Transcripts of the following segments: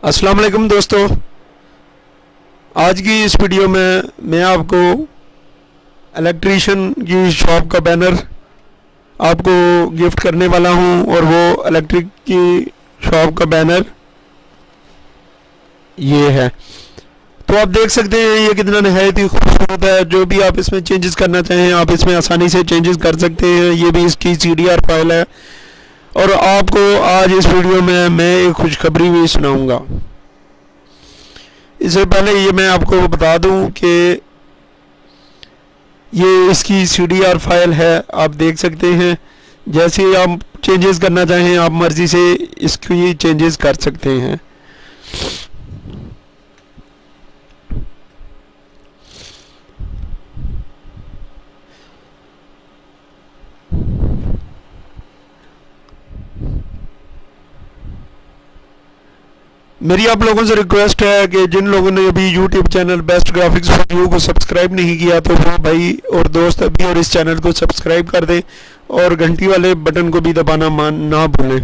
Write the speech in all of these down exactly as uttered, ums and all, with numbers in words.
अस्सलाम वालेकुम दोस्तों, आज की इस वीडियो में मैं आपको इलेक्ट्रीशियन की शॉप का बैनर आपको गिफ्ट करने वाला हूं। और वो इलेक्ट्रिक की शॉप का बैनर ये है। तो आप देख सकते हैं ये कितना नहायत ही खूबसूरत है। जो भी आप इसमें चेंजेस करना चाहें आप इसमें आसानी से चेंजेस कर सकते हैं। ये भी इसकी सी डी आर फाइल है। और आपको आज इस वीडियो में मैं एक खुशखबरी भी सुनाऊंगा। इससे पहले ये मैं आपको बता दूं कि ये इसकी सी डी आर फाइल है, आप देख सकते हैं। जैसे आप चेंजेस करना चाहें आप मर्ज़ी से इसकी चेंजेस कर सकते हैं। मेरी आप लोगों से रिक्वेस्ट है कि जिन लोगों ने अभी YouTube channel best graphics for you को सब्सक्राइब नहीं किया तो वो भाई और दोस्त अभी और इस चैनल को सब्सक्राइब कर दें और घंटी वाले बटन को भी दबाना मान ना भूलें,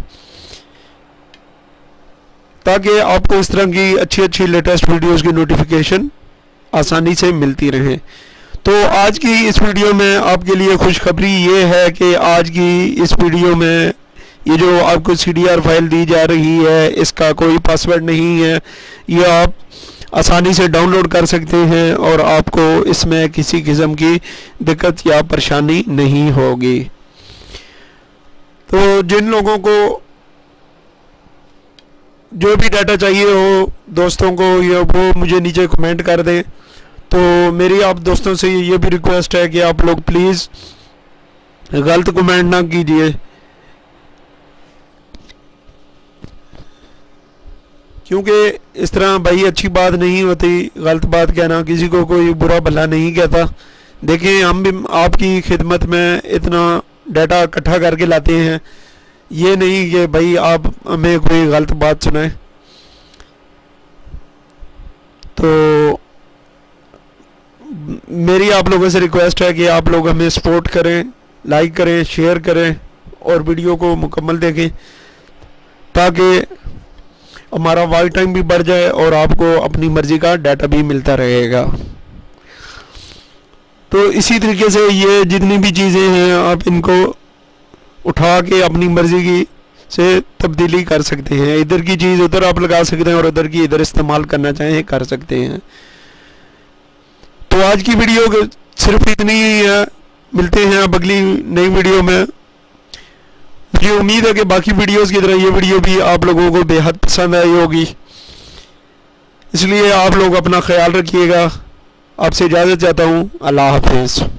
ताकि आपको इस तरह की अच्छी अच्छी लेटेस्ट वीडियोस की नोटिफिकेशन आसानी से मिलती रहे। तो आज की इस वीडियो में आपके लिए खुशखबरी ये है कि आज की इस वीडियो में ये जो आपको सी डी आर फाइल दी जा रही है इसका कोई पासवर्ड नहीं है। ये आप आसानी से डाउनलोड कर सकते हैं और आपको इसमें किसी किस्म की दिक्कत या परेशानी नहीं होगी। तो जिन लोगों को जो भी डाटा चाहिए हो दोस्तों को या वो मुझे नीचे कमेंट कर दें। तो मेरी आप दोस्तों से ये भी रिक्वेस्ट है कि आप लोग प्लीज़ गलत कमेंट ना कीजिए, क्योंकि इस तरह भाई अच्छी बात नहीं होती। गलत बात कहना, किसी को कोई बुरा भला नहीं कहता। देखिए हम भी आपकी खिदमत में इतना डाटा इकट्ठा करके लाते हैं, ये नहीं कि भाई आप हमें कोई गलत बात सुनाए। तो मेरी आप लोगों से रिक्वेस्ट है कि आप लोग हमें सपोर्ट करें, लाइक करें, शेयर करें और वीडियो को मुकम्मल देखें, ताकि हमारा वॉच टाइम भी बढ़ जाए और आपको अपनी मर्ज़ी का डाटा भी मिलता रहेगा। तो इसी तरीके से ये जितनी भी चीज़ें हैं आप इनको उठा के अपनी मर्ज़ी की से तब्दीली कर सकते हैं। इधर की चीज़ उधर आप लगा सकते हैं और उधर की इधर इस्तेमाल करना चाहें कर सकते हैं। तो आज की वीडियो सिर्फ इतनी ही है। मिलते हैं अब अगली नई वीडियो में। मुझे उम्मीद है कि बाकी वीडियोस की तरह ये वीडियो भी आप लोगों को बेहद पसंद आई होगी, इसलिए आप लोग अपना ख्याल रखिएगा। आपसे इजाज़त चाहता हूँ। अल्लाह हाफिज़।